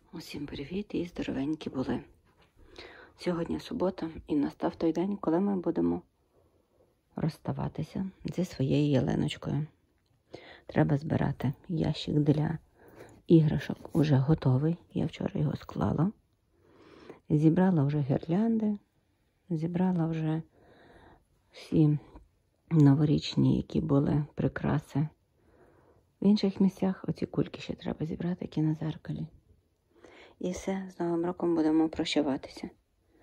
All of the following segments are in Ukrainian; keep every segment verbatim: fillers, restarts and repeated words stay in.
Усім привіт і здоровенькі були. Сьогодні субота і настав той день, коли ми будемо розставатися зі своєю ялиночкою. Треба збирати ящик для іграшок, уже готовий. Я вчора його склала. Зібрала вже гірлянди, зібрала вже всі новорічні, які були прикраси. В інших місцях оці кульки ще треба зібрати, які на зеркалі. І все, з Новим роком будемо прощаватися.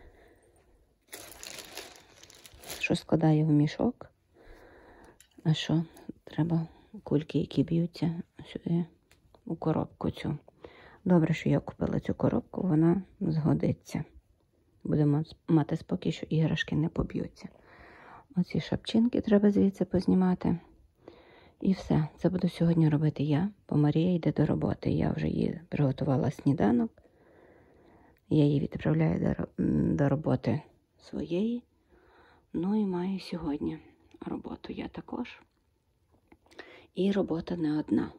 Що складаю в мішок, а що треба кульки, які б'ються сюди у коробку цю. Добре, що я купила цю коробку, вона згодиться. Будемо мати спокій, що іграшки не поб'ються. Оці шапчинки треба звідси познімати. І все. Це буду сьогодні робити я, бо Марія йде до роботи. Я вже їй приготувала сніданок. Я її відправляю до роботи своєї. Ну і маю сьогодні роботу я також. І робота не одна.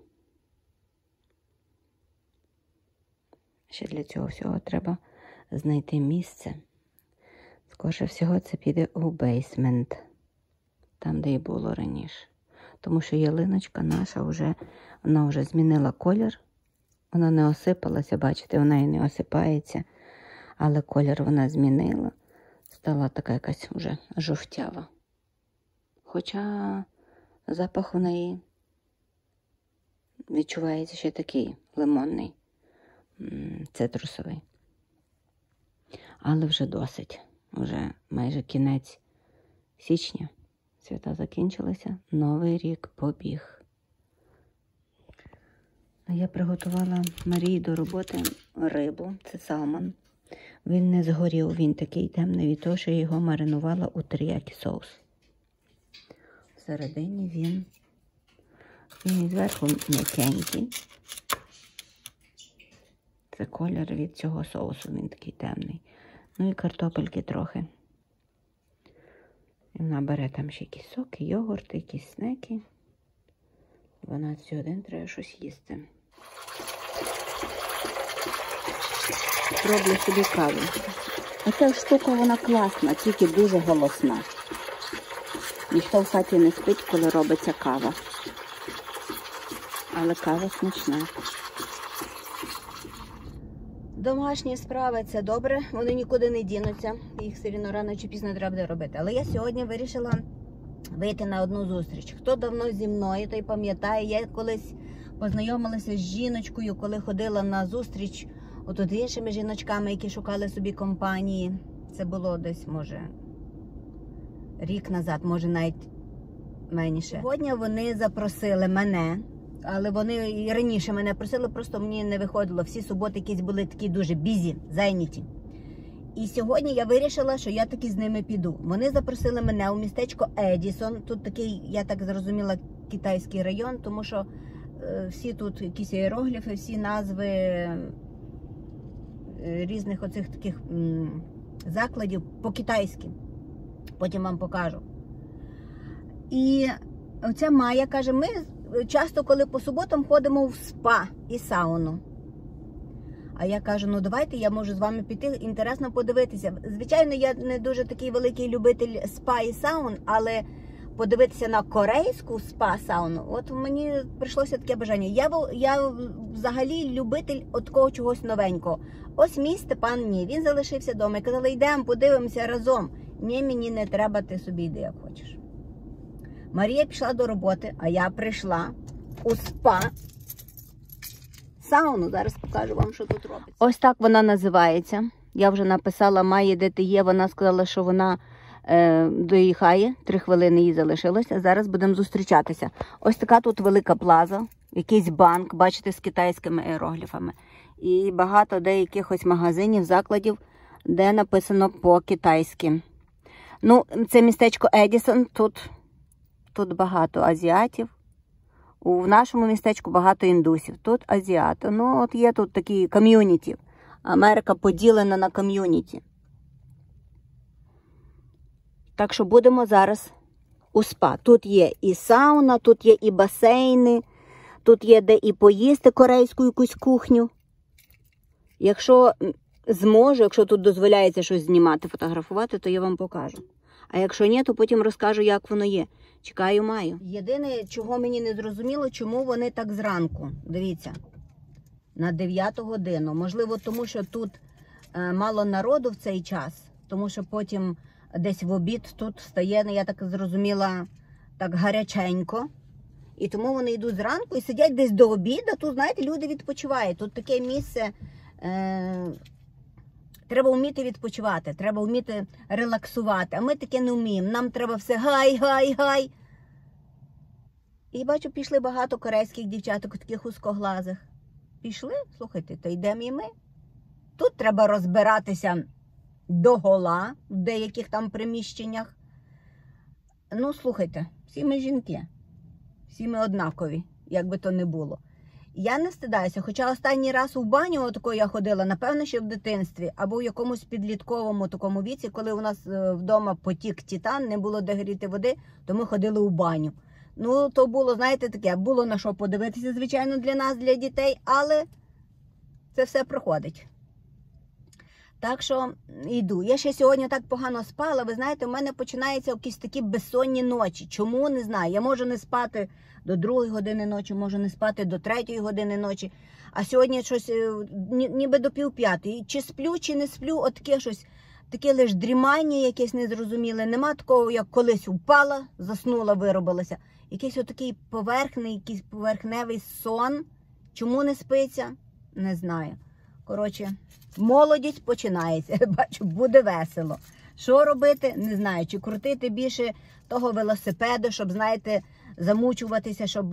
Ще для цього всього треба знайти місце. Скоріше всього це піде у бейсмент. Там, де і було раніше. Тому що ялиночка наша вже, вона вже змінила колір. Вона не осипалася, бачите, вона і не осипається. Але колір вона змінила. Стала така якась вже жовтява. Хоча запах у неї відчувається ще такий лимонний, цитрусовий. Але вже досить. Вже майже кінець січня. Свята закінчилися, Новий рік побіг. Я приготувала Марії до роботи рибу, це салмон. Він не згорів, він такий темний від того, що я його маринувала у теріякі соус. Всередині він, він зверху м'якенький. Це колір від цього соусу, він такий темний. Ну і картопельки трохи. І вона бере там ще якісь соки, йогурти, якісь снеки. дванадцять годин треба щось їсти. Роблю собі каву. Оця штука, вона класна, тільки дуже голосна. Ніхто в хаті не спить, коли робиться кава. Але кава смачна. Домашні справи – це добре, вони нікуди не дінуться. Їх все рівно рано чи пізно треба буде робити. Але я сьогодні вирішила вийти на одну зустріч. Хто давно зі мною, той пам'ятає, я колись познайомилася з жіночкою, коли ходила на зустріч отут іншими жіночками, які шукали собі компанії. Це було десь, може, рік назад, може навіть менше. Сьогодні вони запросили мене. Але вони і раніше мене просили, просто мені не виходило. Всі суботи якісь були такі дуже бізі, зайняті. І сьогодні я вирішила, що я таки з ними піду. Вони запросили мене у містечко Едісон. Тут такий, я так зрозуміла, китайський район, тому що е, всі тут якісь іерогліфи, всі назви е, різних оцих таких м, закладів по-китайськи. Потім вам покажу. І оця Майя каже, ми часто, коли по суботам ходимо в спа і сауну. А я кажу, ну давайте, я можу з вами піти, інтересно подивитися. Звичайно, я не дуже такий великий любитель спа і саун, але подивитися на корейську спа-сауну, от мені прийшлося таке бажання. Я, я взагалі любитель от такого чогось новенького. Ось мій Степан ні, він залишився вдома. І казали, йдемо, подивимося разом. Ні, мені не треба, ти собі йди, як хочеш. Марія пішла до роботи, а я прийшла у спа. Сауну, зараз покажу вам, що тут робиться. Ось так вона називається. Я вже написала Майі, де ти є. Вона сказала, що вона е, доїхає. Три хвилини їй залишилося. Зараз будемо зустрічатися. Ось така тут велика плаза. Якийсь банк, бачите, з китайськими іерогліфами. І багато деяких ось магазинів, закладів, де написано по-китайськи. Ну, це містечко Едісон. Тут, тут багато азіатів. У нашому містечку багато індусів. Тут азіати. Ну, от є тут такі ком'юніті. Америка поділена на ком'юніті. Так що будемо зараз у спа. Тут є і сауна, тут є і басейни, тут є де і поїсти корейську якусь кухню. Якщо зможу, якщо тут дозволяється щось знімати, фотографувати, то я вам покажу. А якщо ні, то потім розкажу, як воно є. Чекаю, маю. Єдине, чого мені не зрозуміло, чому вони так зранку. Дивіться, на дев'яту годину. Можливо, тому що тут е, мало народу в цей час. Тому що потім десь в обід тут стає, я так зрозуміла, так гаряченько. І тому вони йдуть зранку і сидять десь до обіду. Тут, знаєте, люди відпочивають. Тут таке місце... Е, Треба вміти відпочивати, треба вміти релаксувати. А ми таке не вміємо. Нам треба все гай, гай, гай. І бачу, пішли багато корейських дівчаток, таких узкоглазих. Пішли, слухайте, то йдемо і ми. Тут треба розбиратися догола в деяких там приміщеннях. Ну, слухайте, всі ми жінки. Всі ми однакові, як би то не було. Я не стидаюся, хоча останній раз у баню отако я ходила, напевно, ще в дитинстві, або в якомусь підлітковому такому віці, коли у нас вдома потік титан, не було де гріти води, то ми ходили у баню. Ну, то було, знаєте, таке, було на що подивитися, звичайно, для нас, для дітей, але це все проходить. Так що йду. Я ще сьогодні так погано спала, ви знаєте, у мене починаються якісь такі безсонні ночі. Чому, не знаю. Я можу не спати до другої години ночі, можу не спати до третьої години ночі. А сьогодні щось, ніби до пів п'ятої. Чи сплю, чи не сплю, от таке щось, таке лише дрімання якесь незрозуміле. Нема такого, як колись упала, заснула, виробилася. Якийсь отакий поверхний, якийсь поверхневий сон. Чому не спиться? Не знаю. Коротше, молодість починається. Бачу, буде весело. Що робити? Не знаю. Чи крутити більше того велосипеду, щоб, знаєте, замучуватися, щоб,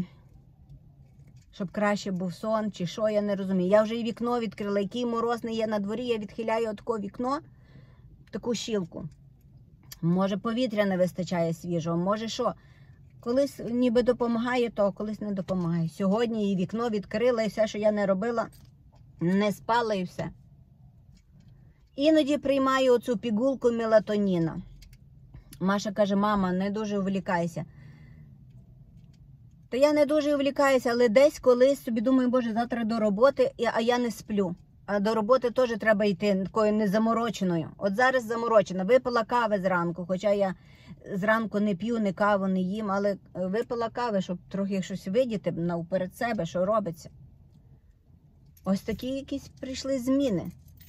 щоб краще був сон, чи що, я не розумію. Я вже і вікно відкрила, який мороз не є на дворі, я відхиляю отаке вікно, таку щілку. Може, повітря не вистачає свіжого, може що. Колись ніби допомагає, то колись не допомагає. Сьогодні і вікно відкрила, і все, що я не робила, не спала і все. Іноді приймаю оцю пігулку мелатоніна. Маша каже, мама, не дуже увлікайся. То я не дуже увлікаюся, але десь колись собі думаю, боже, завтра до роботи, а я не сплю. А до роботи теж треба йти такою незамороченою. От зараз заморочена. Випила кави зранку, хоча я зранку не п'ю, ні каву не їм, але випила кави, щоб трохи щось видіти навперед себе, що робиться. Ось такі якісь прийшли зміни.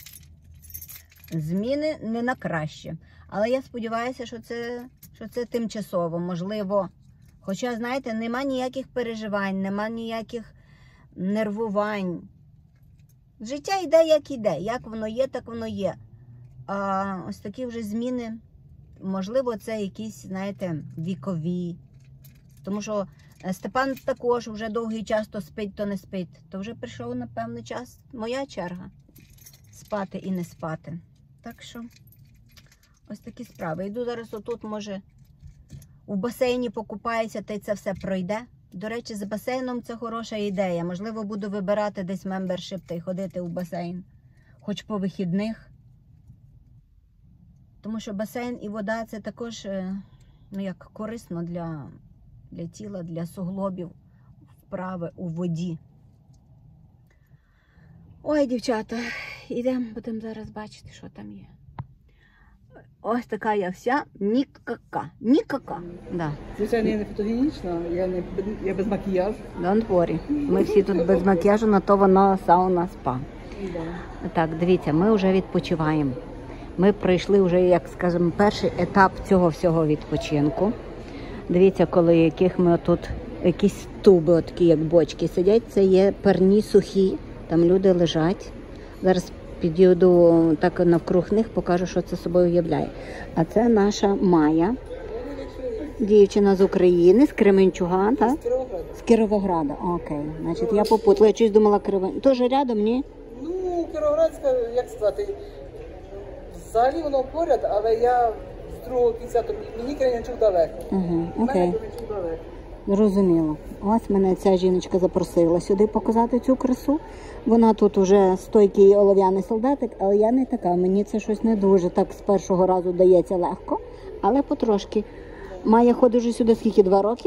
Зміни не на краще. Але я сподіваюся, що це, що це тимчасово, можливо. Хоча, знаєте, нема ніяких переживань, нема ніяких нервувань. Життя йде, як іде. Як воно є, так воно є. А ось такі вже зміни, можливо, це якісь, знаєте, вікові. Тому що Степан також вже довгий час то спить, то не спить. То вже прийшов, напевно, час, моя черга спати і не спати. Так що, ось такі справи. Йду зараз отут, може, у басейні покупаюся, та й це все пройде. До речі, з басейном це хороша ідея. Можливо, буду вибирати десь мембершип та й ходити у басейн. Хоч по вихідних. Тому що басейн і вода – це також, ну, як корисно для, для тіла, для суглобів, вправи у воді. Ой, дівчата, йдемо, будемо зараз бачити, що там є. Ось така я вся нікака. Нікака. Да. Звичайно, я не фотогенічна, я, не, я без макіяжу. Don't worry. Ми всі тут без макіяжу, на то воно сауна спа. Да. Так, дивіться, ми вже відпочиваємо. Ми пройшли вже, як скажемо, перший етап цього всього відпочинку. Дивіться, коли яких ми тут, якісь туби, такі як бочки сидять, це є парні сухі, там люди лежать. Зараз підійду так навкруг них, покажу, що це собою являє. А це наша Майя, дівчина з України, з Кременчуга, так? З Кіровограда. З Кіровограда, окей. Значить, я попутала, я щось думала Кременчуг. Тож рядом, ні? Ну, Кіровоградська, як сказати, взагалі воно поряд, але я з другого кінця, то мені Кременчуг далеко. Угу, У окей. мене Кременчуг далеко. Зрозуміло. Ось мене ця жіночка запросила сюди показати цю красу. Вона тут уже стойкий олов'яний солдатик, але я не така. Мені це щось не дуже так з першого разу дається легко, але потрошки. Майя ходить вже сюди скільки, два роки?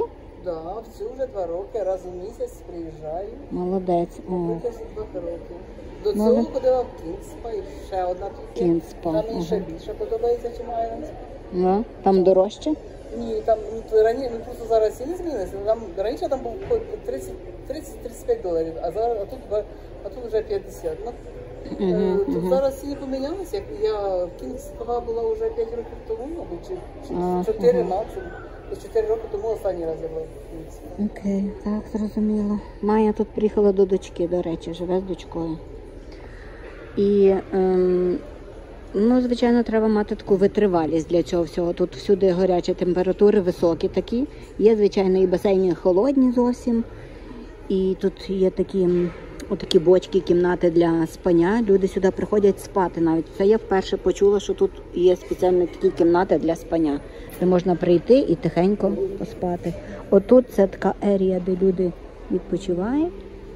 Да, в цю вже два роки, раз у місяць приїжджаю. Молодець. О. Витягся два роки. До Молодець. цього ходила в Кінспа, і ще одна тут є. Кінспа, Там мені ще ага. більше подобається, чим Айленс. Ну, там дорожче? Ні, там ну, раніше, ну просто зараз ціни змінилися. Там раніше там був тридцять тридцять п'ять доларів, а зараз а тут два- а тут вже п'ятдесят. Ну, Мгм, е, тут мгм. зараз ціни помінялися. Як я в Кінспа була вже п'ять років тому, мабуть, чи, чи А, чотири ага. максимум. Десь чотири роки тому останній раз я була в Кінспі. Окей, так, зрозуміло. Майя тут приїхала до дочки, до речі, живе з дочкою. І, ем, ну, звичайно, треба мати таку витривалість для цього всього. Тут всюди гарячі температури, високі такі. Є, звичайно, і басейни холодні зовсім. І тут є такі, м, отакі бочки, кімнати для спання. Люди сюди приходять спати навіть. Це я вперше почула, що тут є спеціальні такі кімнати для спання, де можна прийти і тихенько поспати. Отут це така ерія, де люди відпочивають.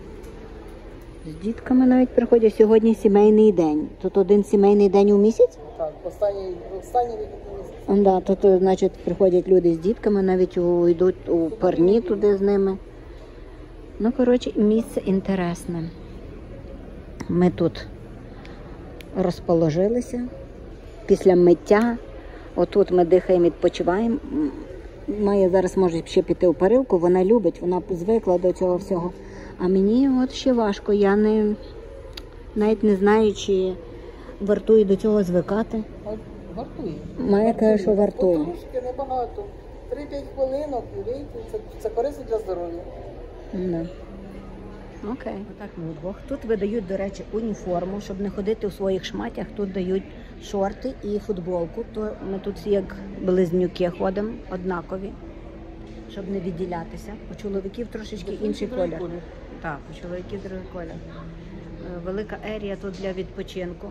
З дітками навіть приходять. Сьогодні сімейний день. Тут один сімейний день у місяць. Так, останній, останній вихідний місяць. Да, тут, значить, приходять люди з дітками, навіть у, йдуть у парні туди з ними. Ну, коротше, місце інтересне. Ми тут розположилися після миття. Отут ми дихаємо, відпочиваємо. М, Майя зараз може ще піти у парилку, вона любить, вона звикла до цього всього. А мені от ще важко, я не, навіть не знаю, чи вартує до цього звикати. От Вартує. Майя каже, що вартує. Потрошки, небагато. три-п'ять хвилинок і вийти. Це, це корисно для здоров'я. Да. Окей. Отак ми вдвох. Тут видають, до речі, уніформу, щоб не ходити у своїх шматях. Тут дають шорти і футболку. То ми тут всі як близнюки ходимо, однакові, щоб не відділятися. У чоловіків трошечки інший колір. Так, у чоловіків другий колір. Е, Велика ерія тут для відпочинку.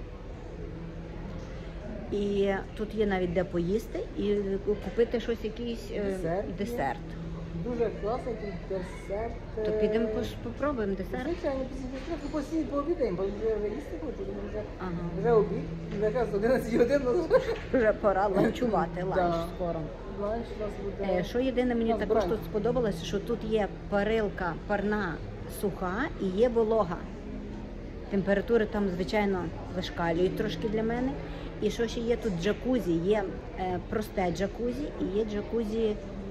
І тут є навіть де поїсти і купити щось, якийсь е, Десерт є. десерт. Дуже класний тут десерт. То підемо пос- попробуємо десерт. Звичайно, трохи постійно пообідаємо, бо вже, вже їсти хочу, тому вже, Ага. вже обід, вже якраз одинадцять годин, ну, Вже пора ланчувати, ланч Да. скоро. ланч у нас буде. Е, Що єдине мені У нас також бранч. тут сподобалося, що тут є парилка парна суха і є волога. Температури там, звичайно, вишкалюють трошки для мене. І що ще є тут джакузі? Є е, просте джакузі і є джакузі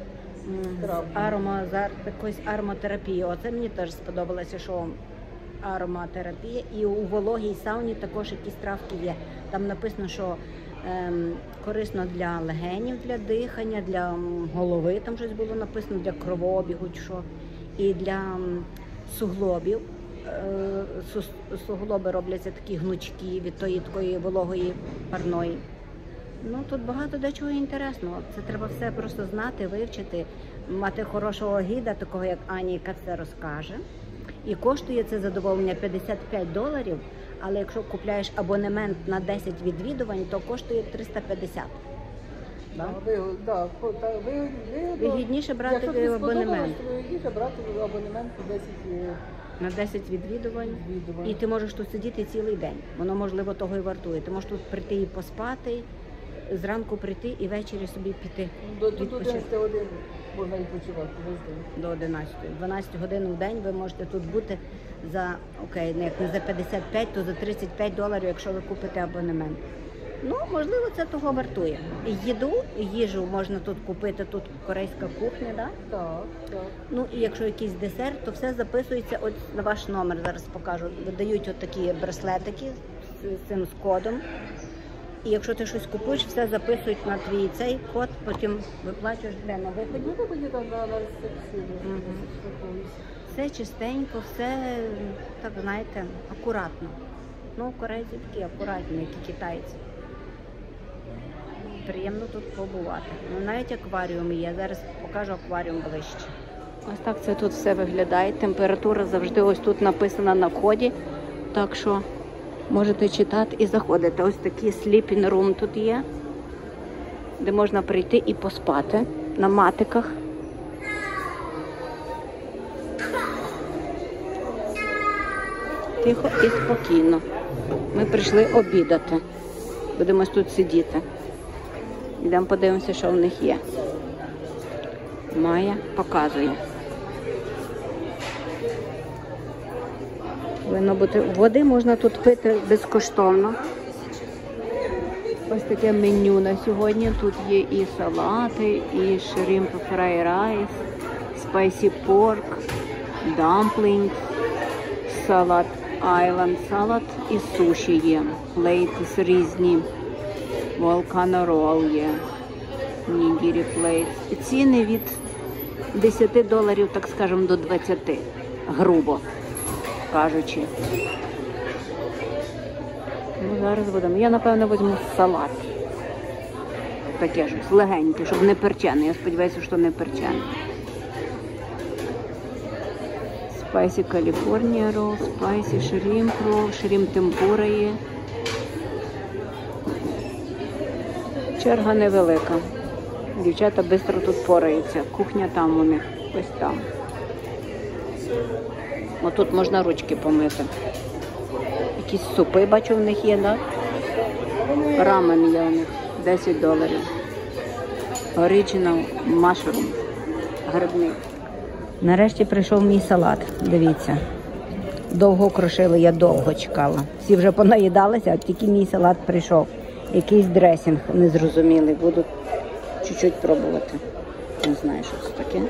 м, з Травами. арома, з якоюсь ароматерапією. Оце мені теж сподобалося, що ароматерапія. І у вологій сауні також якісь травки є. Там написано, що ем, корисно для легенів, для дихання, для м, голови, там щось було написано, для кровообігу, чи що, і для м, суглобів. Е, су- Суглоби робляться такі гнучкі від тої такої вологої парної. Ну тут багато дечого інтересного. Це треба все просто знати, вивчити, мати хорошого гіда, такого як Аня, яка це розкаже. І коштує це задоволення п'ятдесят п'ять доларів, але якщо купляєш абонемент на десять відвідувань, то коштує триста п'ятдесят. Да, вигод- да, по- та, вигод- вигодно. Вигідніше брати Якщо тобі абонемент. сподобалось, то вигідніше брати абонемент по десять е, На десять відвідувань. відвідувань. І ти можеш тут сидіти цілий день. Воно, можливо, того і вартує. Ти можеш тут прийти і поспати, зранку прийти і ввечері собі піти До, до відпочити. одинадцяти годин можна відпочивати весь день. До одинадцятої. дванадцять годин в день ви можете тут бути за, окей, не як не за п'ятдесят п'ять, то за тридцять п'ять доларів, якщо ви купите абонемент. Ну, можливо, це того вартує. І їду, їжу можна тут купити, тут корейська кухня, да? Так, так. Ну і якщо якийсь десерт, то все записується от на ваш номер. Зараз покажу. Видають от такі браслетики з, з цим з кодом. І якщо ти щось купуєш, все записують на твій цей код, потім виплачуєш де на виході. Ну, тоді там на, на рецепцію. Мгм. Все чистенько, все так знаєте, акуратно. Ну, корейці такі акуратні, як і китайці. Приємно тут побувати. Ну, навіть акваріум є. Зараз покажу акваріум ближче. Ось так це тут все виглядає. Температура завжди ось тут написана на вході. Так що можете читати і заходити. Ось такий sleeping room тут є, де можна прийти і поспати на матиках. Тихо і спокійно. Ми прийшли обідати. Будемо тут сидіти. Йдемо подивимося, що в них є. Майя показує. Повинно бути. Води можна тут пити безкоштовно. Ось таке меню на сьогодні. Тут є і салати, і шримп фрай райс, спайсі порк, дамплінг, салат айленд салат і суші є. Плейтс різні. Волкано рол є. Нігірі плейтс. Ціни від десяти доларів, так скажемо, до двадцяти. Грубо кажучи. Ну, зараз будемо. Я, напевно, візьму салат. Таке щось легеньке, щоб не перчене. Я сподіваюся, що не перчене. Спайсі Каліфорнія рол, спайсі шрімп рол, шрімп темпура є. Черга невелика. Дівчата швидко тут пораються. Кухня там у них. Ось там. Ось тут можна ручки помити. Якісь супи, бачу, в них є, так? Да? Рамен є у них. десять доларів. Original mushroom. Грибний. Нарешті прийшов мій салат. Дивіться. Довго крошили, я довго чекала. Всі вже понаїдалися, а тільки мій салат прийшов. Якийсь дресінг незрозумілий. Буду чуть-чуть пробувати. Не знаю, що це таке.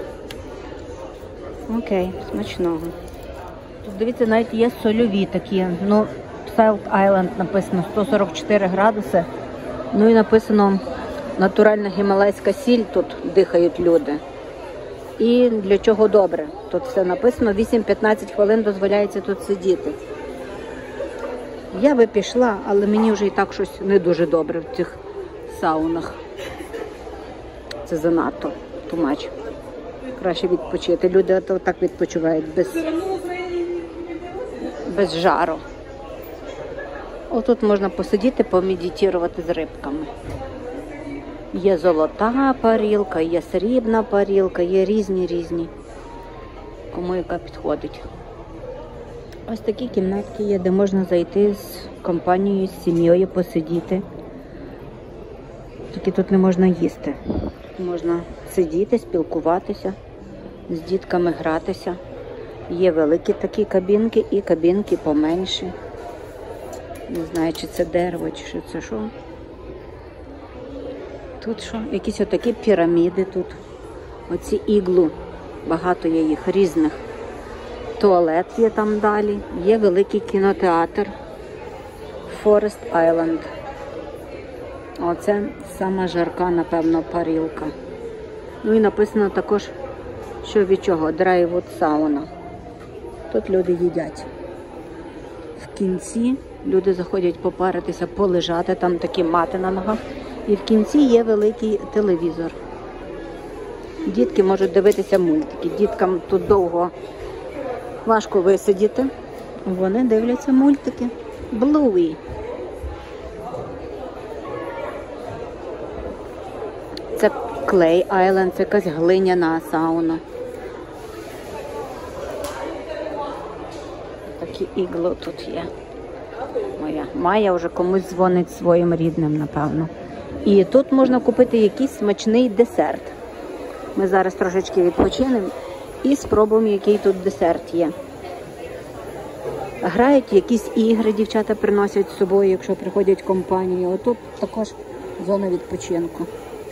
Окей, смачного. Тут, дивіться, навіть є сольові такі. Ну, Salt Island написано сто сорок чотири градуси. Ну і написано натуральна гімалайська сіль, тут дихають люди. І для чого добре. Тут все написано, вісім-п'ятнадцять хвилин дозволяється тут сидіти. Я би пішла, але мені вже і так щось не дуже добре в цих саунах. Це занадто, тумач. Краще відпочити. Люди так відпочивають без, без жару. Отут можна посидіти, помедитувати з рибками. Є золота парілка, є срібна парілка, є різні-різні. Кому яка підходить. Ось такі кімнатки є, де можна зайти з компанією, з сім'єю, посидіти. Тільки тут не можна їсти. Можна сидіти, спілкуватися, з дітками гратися. Є великі такі кабінки і кабінки поменші. Не знаю, чи це дерево, чи що це що. Тут що? Якісь отакі піраміди тут. Оці іглу. Багато є їх різних. Туалет є там далі. Є великий кінотеатр. Forest Island. Оце сама жарка, напевно, парілка. Ну і написано також, що від чого? Drywood сауна. Тут люди їдять. В кінці люди заходять попаритися, полежати, там такі мати на ногах. І в кінці є великий телевізор. Дітки можуть дивитися мультики. Діткам тут довго важко висидіти. Вони дивляться мультики. Блуї. Це Клей Айленд, це якась глиняна сауна. Такі ігло тут є. Моя Майя вже комусь дзвонить своїм рідним, напевно. І тут можна купити якийсь смачний десерт. Ми зараз трошечки відпочинемо і спробуємо, який тут десерт є. Грають якісь ігри, дівчата приносять з собою, якщо приходять компанії. Отут також зона відпочинку.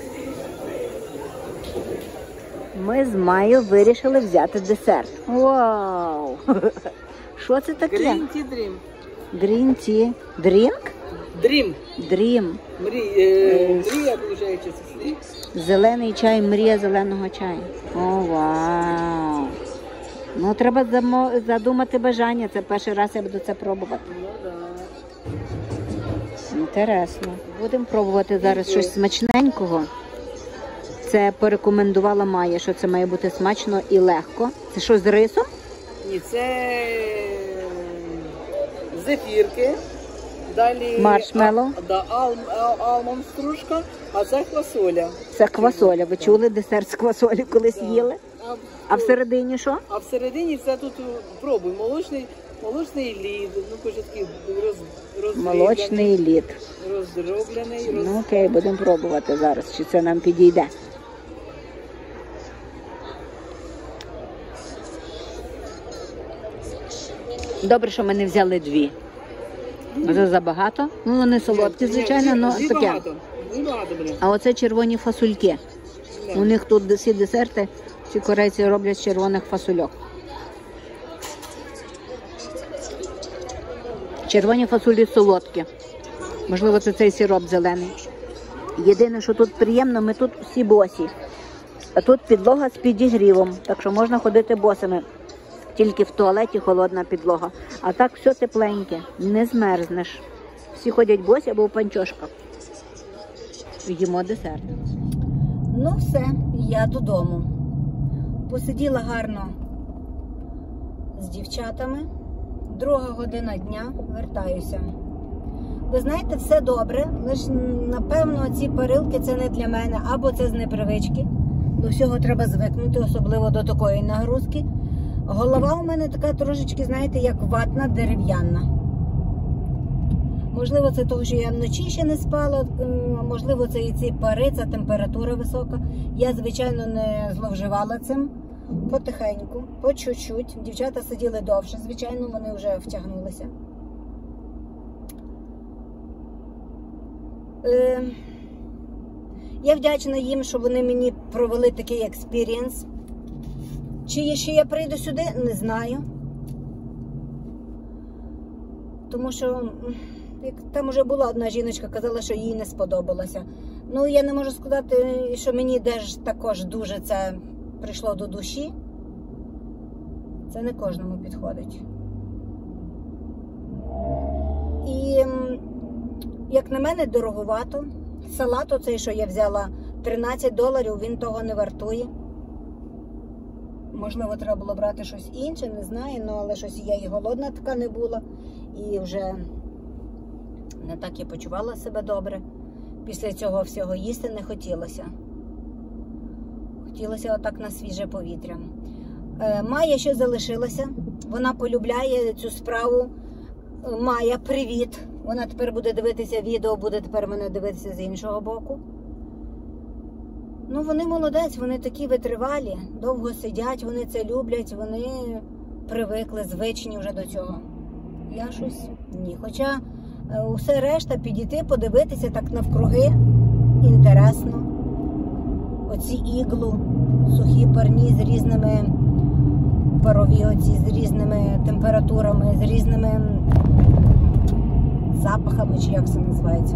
Ми з Майєю вирішили взяти десерт. Вау! Що це таке? Green tea dream. Green tea. Drink? Dream. Dream. Мрі, е, мрія, виходить, це. Зелений чай, мрія зеленого чаю. О, вау! Ну, треба замо- задумати бажання. Це перший раз я буду це пробувати. Ну, да. Інтересно. Будемо пробувати зараз щось смачненького. Це порекомендувала Майя, що це має бути смачно і легко. Це що, з рисом? Ні, це зефірки. Далі Маршмеллоу. а, да, ал, ал, алмонд стружка, а це квасоля. Це квасоля. Ви чули десерт з квасолі колись Да. їли? А, А всередині що? а всередині це тут пробуй. Молочний, молочний лід, ну кажуть, такий роз, роздроблений, Молочний лід. роздроблений, роз... Ну окей, будемо пробувати зараз, чи це нам підійде. Добре, що ми не взяли дві. Вже забагато. Ну, вони солодкі, звичайно, але таке. А оце червоні фасульки. У них тут всі десерти, всі корейці роблять з червоних фасульок. Червоні фасолі солодкі. Можливо, це цей сироп зелений. Єдине, що тут приємно, ми тут всі босі. А тут підлога з підігрівом, так що можна ходити босими. Тільки в туалеті холодна підлога. А так все тепленьке, не змерзнеш. Всі ходять босі або в панчошках. Їмо десерт. Ну все, я додому. Посиділа гарно з дівчатами. Друга година дня, вертаюся. Ви знаєте, все добре, лише, напевно, ці парилки це не для мене, або це з непривички. До всього треба звикнути, особливо до такої нагрузки. Голова у мене така трошечки, знаєте, як ватна, дерев'яна. Можливо, це того, що я вночі ще не спала, можливо, це і ці пари, ця температура висока. Я, звичайно, не зловживала цим. Потихеньку, по чуть-чуть. Дівчата сиділи довше, звичайно, вони вже втягнулися. Е, я вдячна їм, що вони мені провели такий експірієнс. Чи ще я прийду сюди, не знаю. Тому що, як там вже була одна жіночка, казала, що їй не сподобалося. Ну, я не можу сказати, що мені теж також дуже це прийшло до душі. Це не кожному підходить. І, як на мене, дороговато. Салат оцей, що я взяла, тринадцять доларів, він того не вартує. Можливо, треба було брати щось інше, не знаю, ну, але щось я і голодна така не була. І вже не так я почувала себе добре. Після цього всього їсти не хотілося. Хотілося отак на свіже повітря. Майя ще залишилася. Вона полюбляє цю справу. Майя, привіт! Вона тепер буде дивитися відео, буде тепер мене дивитися з іншого боку. Ну, вони молодець, вони такі витривалі, довго сидять, вони це люблять, вони привикли, звичні вже до цього. Я щось ні. Хоча усе решта підійти, подивитися так навкруги, інтересно. Оці іглу, сухі парні з різними, парові оці, з різними температурами, з різними запахами, чи як це називається.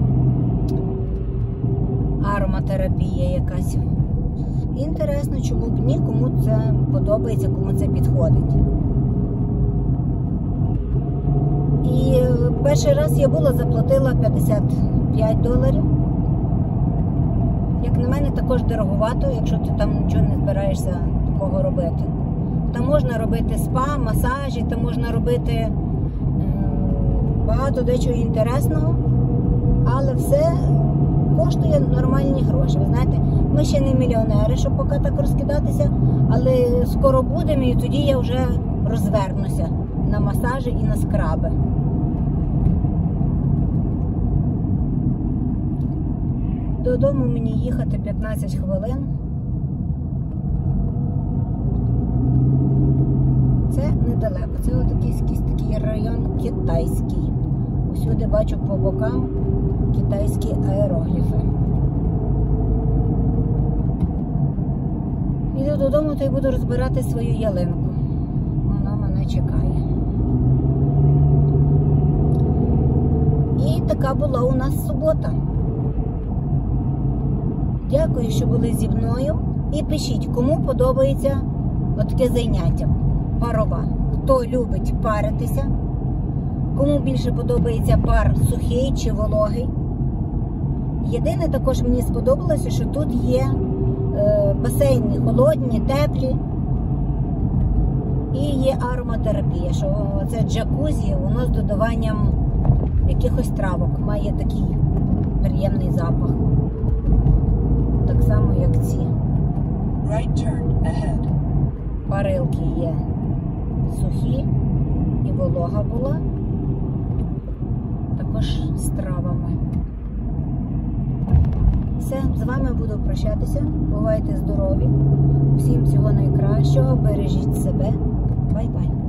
Ароматерапія якась. Інтересно, чому б ні, кому це подобається, кому це підходить. І перший раз я була, заплатила п'ятдесят п'ять доларів. Як на мене, також дороговато, якщо ти там нічого не збираєшся такого робити. Там можна робити спа, масажі, там можна робити багато дечого інтересного, але все коштує нормальні гроші. Ви знаєте, ми ще не мільйонери, щоб поки так розкидатися, але скоро будемо, і тоді я вже розвернуся на масажі і на скраби. Додому мені їхати п'ятнадцять хвилин. Це недалеко. Це отакий якийсь такий район китайський. Усюди бачу по бокам китайські аерогліфи. Іду додому, то й буду розбирати свою ялинку. Вона мене чекає. І така була у нас субота. Дякую, що були зі мною. І пишіть, кому подобається отаке заняття. Парова. Хто любить паритися. Кому більше подобається пар сухий чи вологий. Єдине, також мені сподобалося, що тут є е, басейни холодні, теплі. І є ароматерапія, що це джакузі, воно з додаванням якихось травок. Має такий приємний запах. Так само, як ці. Right turn ahead. Парилки є сухі і волога була. Також з травами. Все, з вами буду прощатися. Бувайте здорові. Всім всього найкращого. Бережіть себе. Бай-бай.